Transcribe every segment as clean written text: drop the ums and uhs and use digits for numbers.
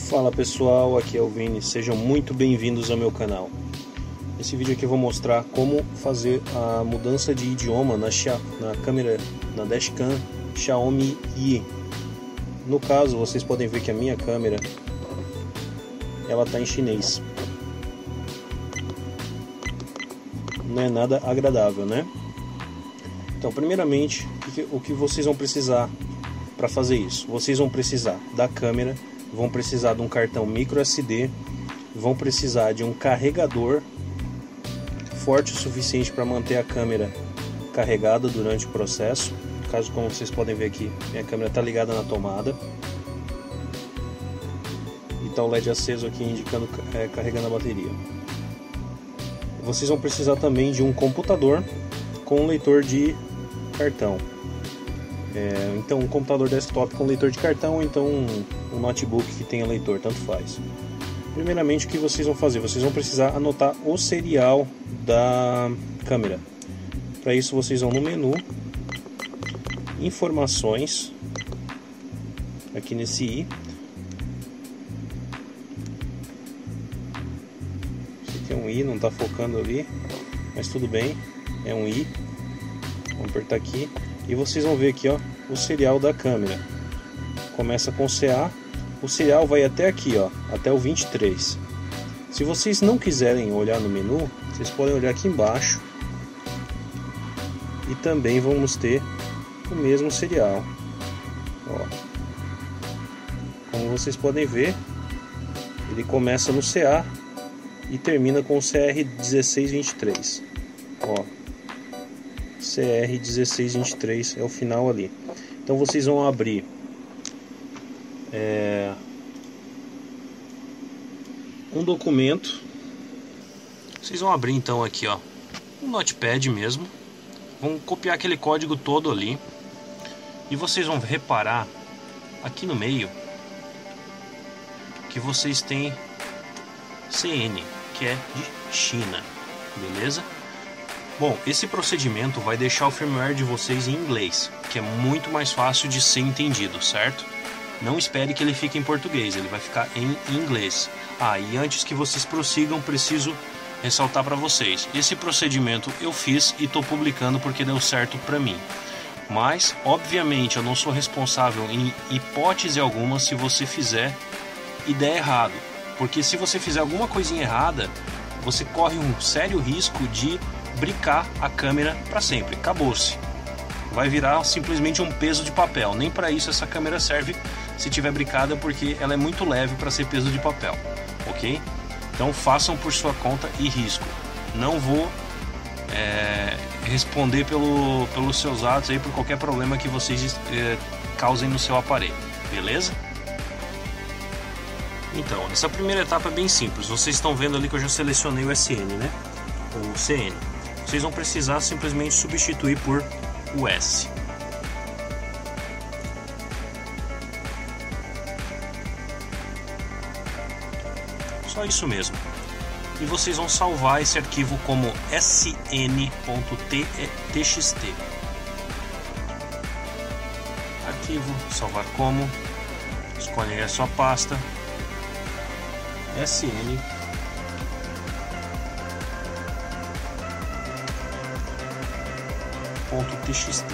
Fala pessoal, aqui é o Vini, sejam muito bem-vindos ao meu canal. Nesse vídeo aqui eu vou mostrar como fazer a mudança de idioma na câmera, na dashcam Xiaomi I. No caso, vocês podem ver que a minha câmera ela está em chinês. Não é nada agradável, né? Então, primeiramente, o que vocês vão precisar para fazer isso? Vocês vão precisar da câmera, vão precisar de um cartão micro SD, vão precisar de um carregador forte o suficiente para manter a câmera carregada durante o processo. No caso, como vocês podem ver aqui, minha câmera está ligada na tomada e está o LED aceso aqui indicando carregando a bateria. Vocês vão precisar também de um computador com um leitor de cartão. Então um computador desktop com leitor de cartão ou então um notebook que tenha leitor, tanto faz. Primeiramente, o que vocês vão fazer? Vocês vão precisar anotar o serial da câmera. Para isso vocês vão no menu Informações, aqui nesse I. Esse aqui é um I, não está focando ali, mas tudo bem, é um I. Vamos apertar aqui e vocês vão ver aqui, ó, o serial da câmera. Começa com CA, o serial vai até aqui, ó, até o 23. Se vocês não quiserem olhar no menu, vocês podem olhar aqui embaixo e também vamos ter o mesmo serial. Ó. Como vocês podem ver, ele começa no CA e termina com o CR1623. Ó. CR1623 é o final ali. Então vocês vão abrir um documento. Vocês vão abrir então aqui, ó, um notepad mesmo. Vão copiar aquele código todo ali e vocês vão reparar aqui no meio que vocês têm CN, que é de China, beleza? Bom, esse procedimento vai deixar o firmware de vocês em inglês, que é muito mais fácil de ser entendido, certo? Não espere que ele fique em português, ele vai ficar em inglês. E antes que vocês prossigam, preciso ressaltar para vocês. Esse procedimento eu fiz e estou publicando porque deu certo para mim. Mas, obviamente, eu não sou responsável em hipótese alguma se você fizer e der errado. Porque se você fizer alguma coisinha errada, você corre um sério risco de bricar a câmera para sempre. Acabou-se. Vai virar simplesmente um peso de papel. Nem para isso essa câmera serve se tiver bricada, porque ela é muito leve para ser peso de papel, ok? Então façam por sua conta e risco. Não vou responder pelos seus atos aí, por qualquer problema que vocês causem no seu aparelho, beleza? Então, essa primeira etapa é bem simples. Vocês estão vendo ali que eu já selecionei o SN, né? O CN. Vocês vão precisar simplesmente substituir por o S. Só isso mesmo. E vocês vão salvar esse arquivo como sn.txt. Arquivo, salvar como. Escolhe a sua pasta. sn. .txt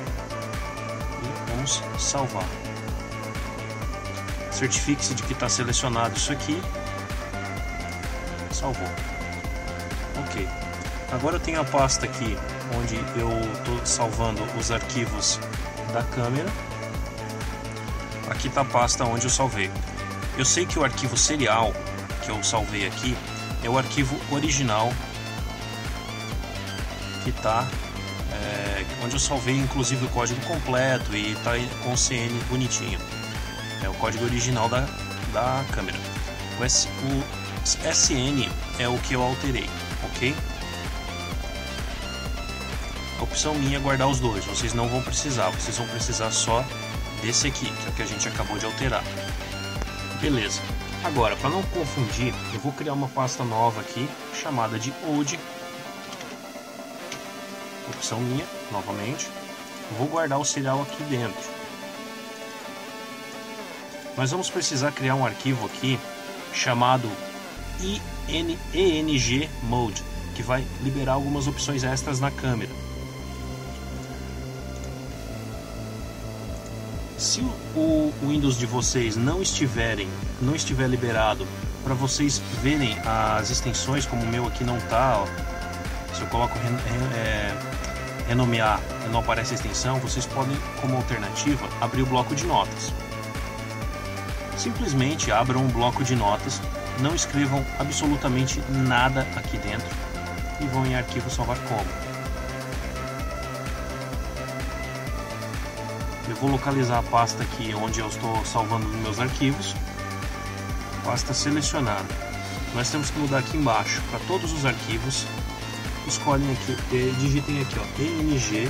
e vamos salvar. Certifique-se de que está selecionado isso aqui. Salvou. Ok. Agora eu tenho a pasta aqui onde eu estou salvando os arquivos da câmera. Aqui está a pasta onde eu salvei. Eu sei que o arquivo serial que eu salvei aqui é o arquivo original que está onde eu salvei inclusive o código completo e está com o CN bonitinho. É o código original da câmera. O SN é o que eu alterei, ok? A opção minha é guardar os dois. Vocês não vão precisar, vocês vão precisar só desse aqui, que é o que a gente acabou de alterar. Beleza. Agora, para não confundir, eu vou criar uma pasta nova aqui chamada de Old. Opção minha, novamente. Vou guardar o serial aqui dentro. nós vamos precisar criar um arquivo aqui chamado ENG Mode, que vai liberar algumas opções extras na câmera. Se o Windows de vocês não estiver liberado para vocês verem as extensões, como o meu aqui não está, se eu coloco renomear e não aparece a extensão, vocês podem, como alternativa, abrir o bloco de notas. Simplesmente abram um bloco de notas, não escrevam absolutamente nada aqui dentro e vão em arquivo salvar como. Eu vou localizar a pasta aqui onde eu estou salvando os meus arquivos. Pasta selecionada. Nós temos que mudar aqui embaixo para todos os arquivos. Escolhem aqui, digitem aqui, ó, ENG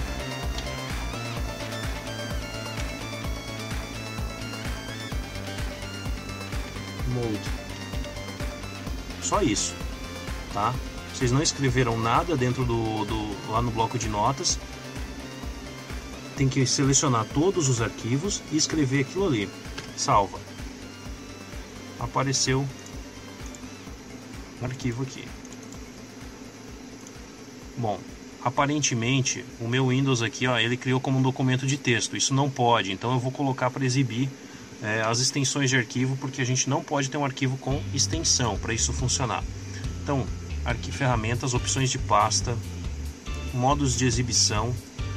Mode. Só isso, tá? Vocês não escreveram nada dentro lá no bloco de notas. Tem que selecionar todos os arquivos e escrever aquilo ali. Salva. Apareceu um arquivo aqui. Bom, aparentemente o meu Windows aqui, ó, ele criou como um documento de texto. Isso não pode, então eu vou colocar para exibir as extensões de arquivo, porque a gente não pode ter um arquivo com extensão para isso funcionar. Então, ferramentas, opções de pasta, modos de exibição.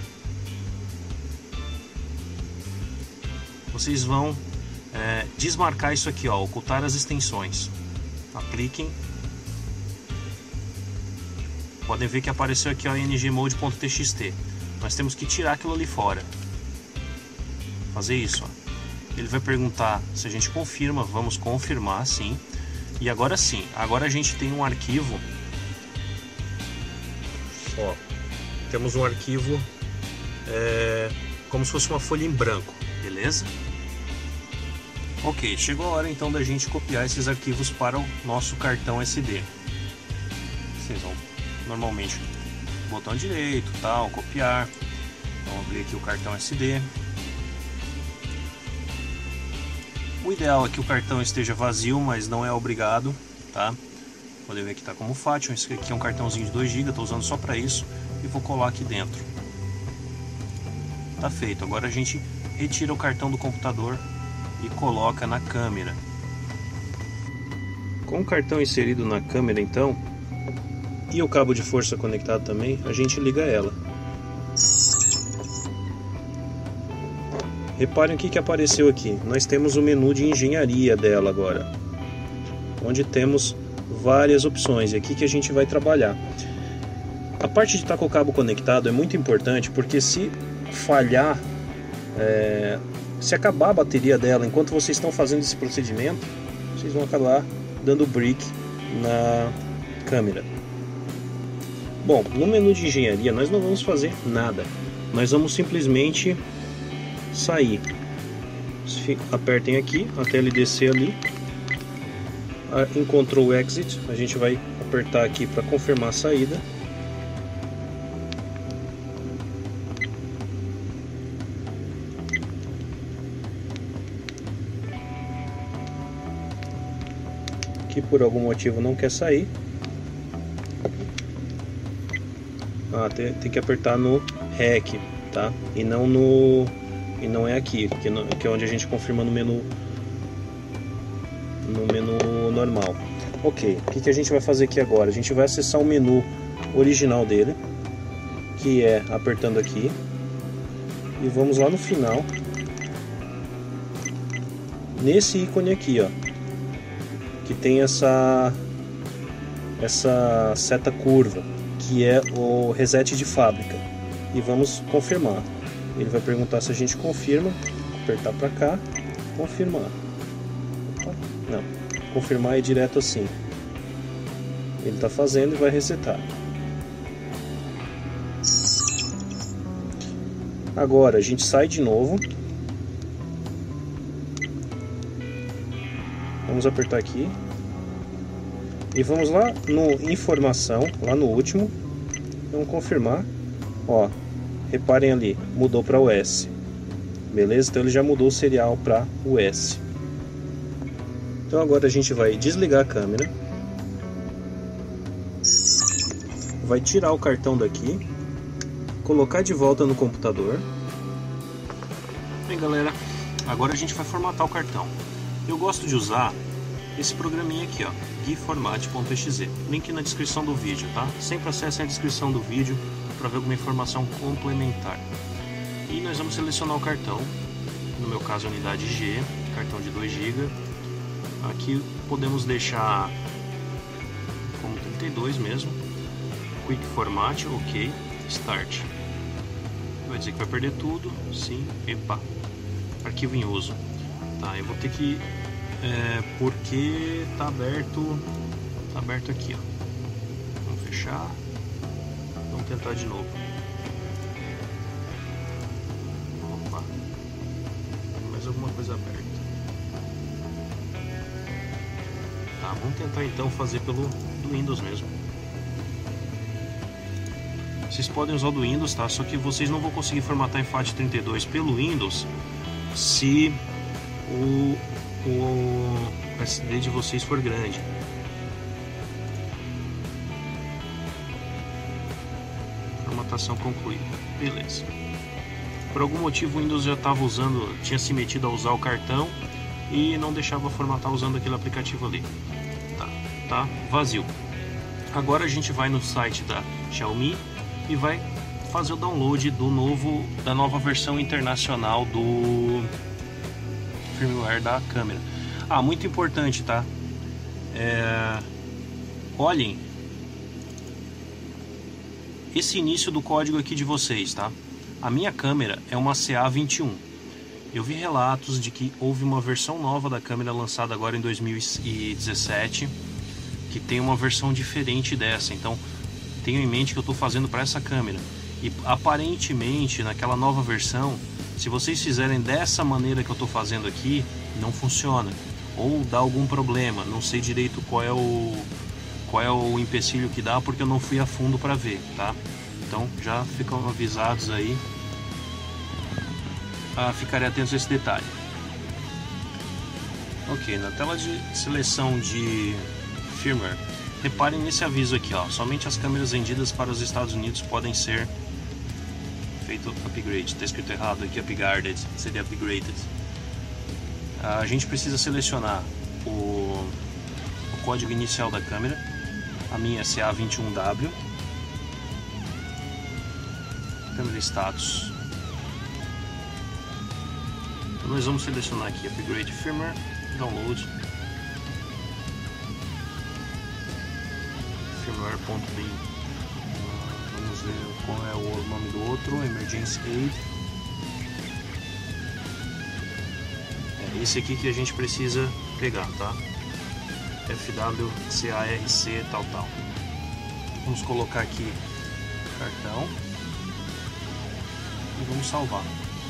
Vocês vão desmarcar isso aqui, ó, ocultar as extensões. Apliquem. Podem ver que apareceu aqui, ó, ngmode.txt. Nós temos que tirar aquilo ali fora. Fazer isso, ó. Ele vai perguntar se a gente confirma. Vamos confirmar, sim. E agora sim, agora a gente tem um arquivo. Ó, temos um arquivo como se fosse uma folha em branco, beleza? Ok, chegou a hora então da gente copiar esses arquivos para o nosso cartão SD. Vocês vão normalmente botão direito, tal, copiar. Vamos abrir aqui o cartão SD. O ideal é que o cartão esteja vazio, mas não é obrigado, tá? Podem ver que está como FAT. Esse aqui é um cartãozinho de 2 GB, estou usando só para isso e vou colar aqui dentro. Tá feito. Agora a gente retira o cartão do computador e coloca na câmera. Com o cartão inserido na câmera, então, e o cabo de força conectado também, a gente liga ela. Reparem o que apareceu aqui. Nós temos o menu de engenharia dela agora, onde temos várias opções. E aqui que a gente vai trabalhar. A parte de estar com o cabo conectado é muito importante, porque se falhar, se acabar a bateria dela enquanto vocês estão fazendo esse procedimento, vocês vão acabar dando brick na câmera. Bom, no menu de engenharia nós não vamos fazer nada. Nós vamos simplesmente sair. Apertem aqui até ele descer ali. Em Ctrl Exit a gente vai apertar aqui para confirmar a saída. Que por algum motivo não quer sair. Tem que apertar no REC, tá? E não é aqui, que é onde a gente confirma no menu normal. Ok, o que a gente vai fazer aqui agora? A gente vai acessar o menu original dele, que é apertando aqui, e vamos lá no final, nesse ícone aqui, ó, que tem essa seta curva, que é o reset de fábrica, e vamos confirmar. Ele vai perguntar se a gente confirma, apertar para cá, confirmar. Opa, não, confirmar é direto assim. Ele está fazendo e vai resetar. Agora a gente sai de novo. Vamos apertar aqui. E vamos lá no informação, lá no último. Vamos confirmar. Ó, reparem ali, mudou para US. Beleza? Então ele já mudou o serial para US. Então agora a gente vai desligar a câmera, vai tirar o cartão daqui, colocar de volta no computador. Bem, galera, agora a gente vai formatar o cartão. Eu gosto de usar esse programinha aqui, ó, guiformate.exe, link na descrição do vídeo, tá? Sempre acessem a descrição do vídeo para ver alguma informação complementar. E nós vamos selecionar o cartão, no meu caso a unidade G, cartão de 2 GB. Aqui podemos deixar como 32 mesmo. Quick Format, ok, Start. Vai dizer que vai perder tudo, sim, epa. Arquivo em uso. Tá, eu vou ter que, porque tá aberto aqui, ó. Vamos fechar, vamos tentar de novo. Opa, tem mais alguma coisa aberta. Tá, vamos tentar então fazer pelo do Windows mesmo. Vocês podem usar o do Windows, tá? Só que vocês não vão conseguir formatar em FAT32 pelo Windows se o SD de vocês for grande. Formatação concluída. Beleza. Por algum motivo o Windows já estava tinha se metido a usar o cartão e não deixava formatar usando aquele aplicativo ali. Tá vazio. Agora a gente vai no site da Xiaomi e vai fazer o download da nova versão internacional do firmware da câmera. Muito importante, tá? Olhem esse início do código aqui de vocês, tá? A minha câmera é uma CA21. Eu vi relatos de que houve uma versão nova da câmera lançada agora em 2017, que tem uma versão diferente dessa. Então tenho em mente que eu estou fazendo para essa câmera. E aparentemente naquela nova versão, se vocês fizerem dessa maneira que eu estou fazendo aqui, não funciona. Ou dá algum problema. Não sei direito qual é o empecilho que dá, porque eu não fui a fundo para ver, tá? Então já ficam avisados aí. Ficarei atento a esse detalhe. Ok, na tela de seleção de firmware, reparem nesse aviso aqui, ó. Somente as câmeras vendidas para os Estados Unidos podem ser feito upgrade. Está escrito errado aqui, upgraded, seria upgraded. A gente precisa selecionar o código inicial da câmera. A minha é CA21W. Câmera status. Então nós vamos selecionar aqui upgrade firmware, download. Firmware.b. Vamos ver qual é o nome do outro, Emergency Aid. É esse aqui que a gente precisa pegar, tá? FWCARC tal. Vamos colocar aqui o cartão e vamos salvar.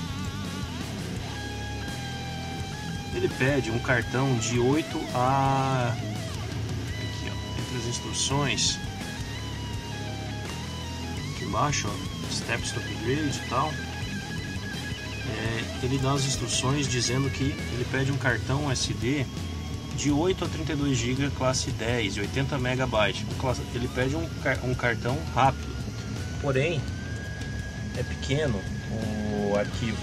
Ele pede um cartão de 8 a... Aqui, ó, entre as instruções aqui embaixo, ó, steps to upgrade e tal. Ele dá as instruções dizendo que ele pede um cartão SD de 8 a 32 GB classe 10 e 80 MB. Ele pede um cartão rápido, porém é pequeno o arquivo.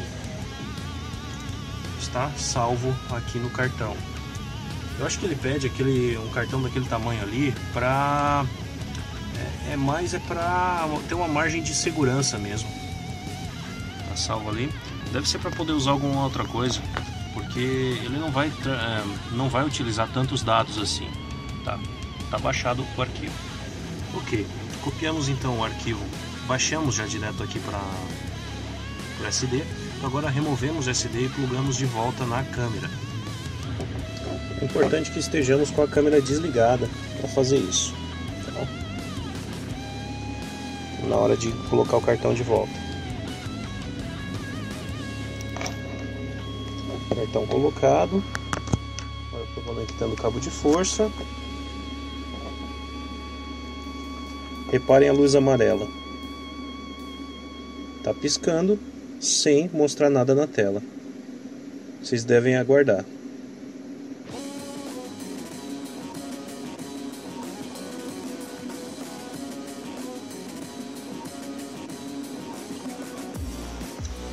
Está salvo aqui no cartão. Eu acho que ele pede um cartão daquele tamanho ali para para ter uma margem de segurança mesmo. Tá salvo ali. Deve ser para poder usar alguma outra coisa, porque ele não vai utilizar tantos dados assim. Tá baixado o arquivo. Ok, copiamos então o arquivo, baixamos já direto aqui para o SD. Agora removemos o SD e plugamos de volta na câmera. É importante que estejamos com a câmera desligada para fazer isso, tá? Na hora de colocar o cartão de volta. Cartão colocado. Agora estou conectando o cabo de força. Reparem a luz amarela. Tá piscando sem mostrar nada na tela. Vocês devem aguardar.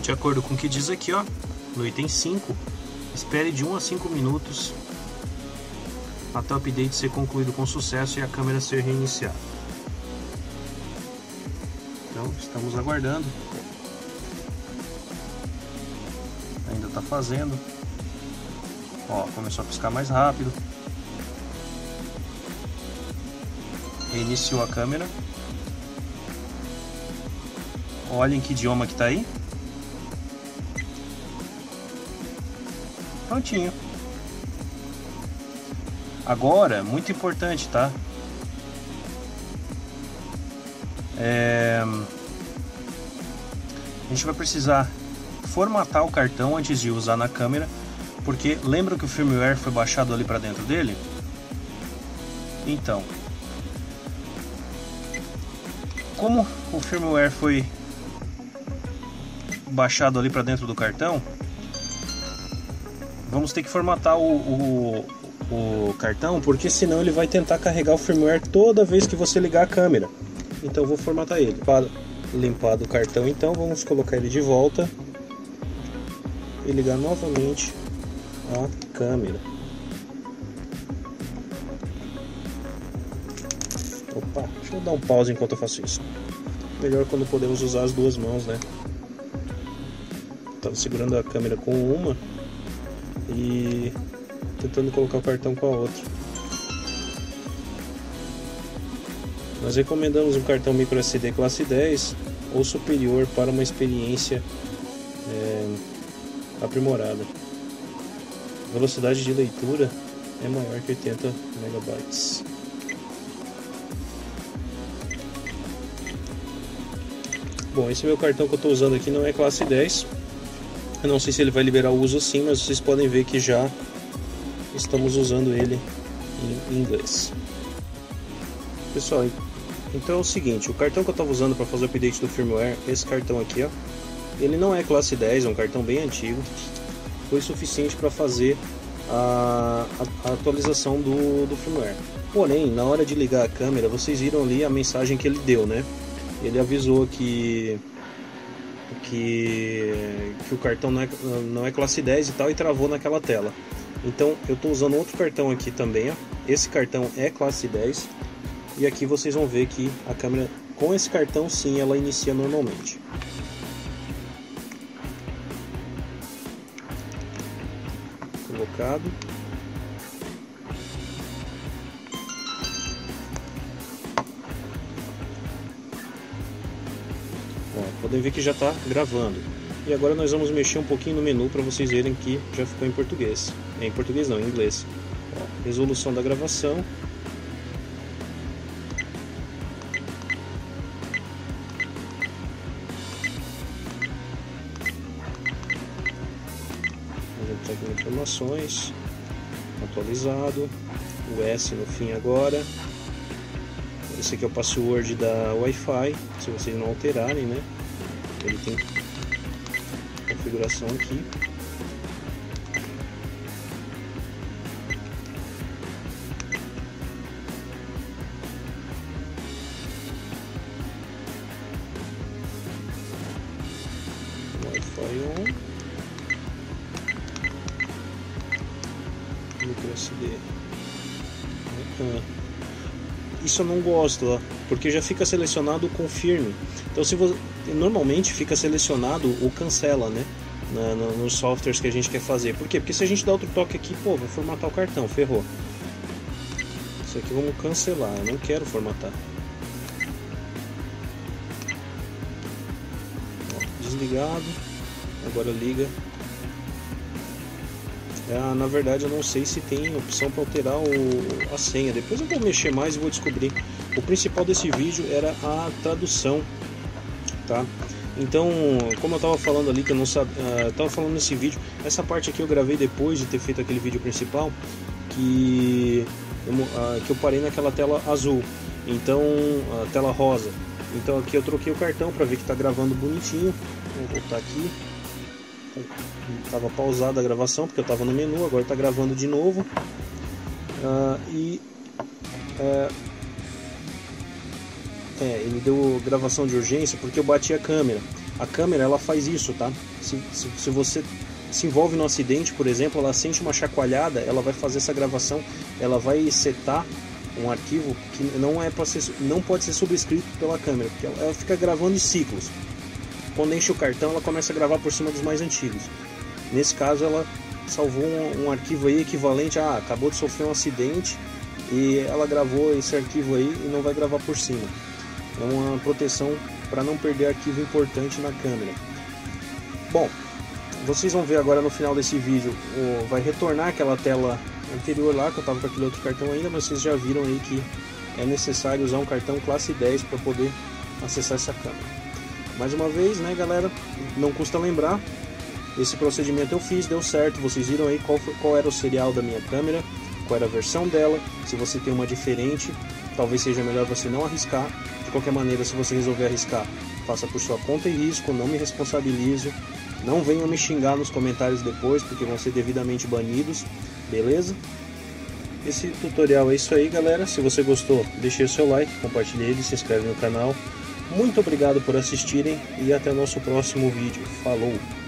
De acordo com o que diz aqui, ó, no item 5, espere de 1 a 5 minutos até o update ser concluído com sucesso e a câmera ser reiniciada. Então, estamos aguardando. Ainda está fazendo. Ó, começou a piscar mais rápido. Reiniciou a câmera. Olha em que idioma que está aí. Prontinho. Agora, muito importante, tá? A gente vai precisar formatar o cartão antes de usar na câmera, porque lembra que o firmware foi baixado ali para dentro dele? Então, como o firmware foi baixado ali para dentro do cartão, vamos ter que formatar o cartão, porque senão ele vai tentar carregar o firmware toda vez que você ligar a câmera. Então eu vou formatar ele. Para limpar do cartão, então vamos colocar ele de volta e ligar novamente a câmera. Opa, deixa eu dar um pause enquanto eu faço isso. Melhor quando podemos usar as duas mãos, né? Estava segurando a câmera com uma e tentando colocar o cartão com a outra. Nós recomendamos um cartão microSD classe 10 ou superior para uma experiência aprimorada. A velocidade de leitura é maior que 80 MB. Bom, esse meu cartão que eu estou usando aqui não é classe 10. Eu não sei se ele vai liberar o uso sim, mas vocês podem ver que já estamos usando ele em inglês. Pessoal, então é o seguinte, o cartão que eu estava usando para fazer o update do firmware, esse cartão aqui, ó, ele não é classe 10, é um cartão bem antigo. Foi suficiente para fazer a atualização do firmware. Porém, na hora de ligar a câmera, vocês viram ali a mensagem que ele deu, né? Ele avisou que o cartão não é classe 10 e tal, e travou naquela tela. Então eu estou usando outro cartão aqui também, ó. Esse cartão é classe 10 e aqui vocês vão ver que a câmera com esse cartão sim ela inicia normalmente. Colocado. Ó, podem ver que já está gravando. E agora nós vamos mexer um pouquinho no menu para vocês verem que já ficou em português. Em português não, em inglês. Ó, resolução da gravação. Vamos entrar aqui em informações. Atualizado. O S no fim agora. Esse aqui é o password da Wi-Fi. Se vocês não alterarem, né? Ele tem configuração aqui. Wi-Fi on. microSD. Isso eu não gosto, ó, porque já fica selecionado o confirme. Então se você, normalmente fica selecionado o cancela, né? Nos softwares que a gente quer fazer. Por quê? Porque se a gente dá outro toque aqui, pô, vai formatar o cartão, ferrou. Isso aqui vamos cancelar, eu não quero formatar. Ó, desligado. Agora liga. Na verdade eu não sei se tem opção para alterar a senha. Depois eu vou mexer mais e vou descobrir. O principal desse vídeo era a tradução, tá? Então, como eu estava falando ali, que eu não sabia, estava falando nesse vídeo, essa parte aqui eu gravei depois de ter feito aquele vídeo principal, que eu parei naquela tela azul, então a tela rosa. Então aqui eu troquei o cartão para ver que está gravando bonitinho. Vou voltar aqui. Estava pausada a gravação porque eu estava no menu, agora está gravando de novo. ele deu gravação de urgência porque eu bati a câmera. A câmera, ela faz isso, tá? Se você se envolve no acidente, por exemplo, ela sente uma chacoalhada, ela vai fazer essa gravação, ela vai setar um arquivo que não pode ser subscrito pela câmera, porque ela fica gravando em ciclos. Quando enche o cartão, ela começa a gravar por cima dos mais antigos. Nesse caso, ela salvou um arquivo aí equivalente a acabou de sofrer um acidente e ela gravou esse arquivo aí e não vai gravar por cima. É uma proteção para não perder arquivo importante na câmera. Bom, vocês vão ver agora no final desse vídeo, vai retornar aquela tela anterior lá, que eu estava com aquele outro cartão ainda, mas vocês já viram aí que é necessário usar um cartão classe 10 para poder acessar essa câmera. Mais uma vez, né, galera, não custa lembrar, esse procedimento eu fiz, deu certo, vocês viram aí qual era o serial da minha câmera, qual era a versão dela. Se você tem uma diferente, talvez seja melhor você não arriscar. De qualquer maneira, se você resolver arriscar, faça por sua conta e risco, não me responsabilizo. Não venham me xingar nos comentários depois, porque vão ser devidamente banidos, beleza? Esse tutorial é isso aí, galera. Se você gostou, deixe o seu like, compartilhe ele, se inscreve no canal. Muito obrigado por assistirem e até o nosso próximo vídeo. Falou!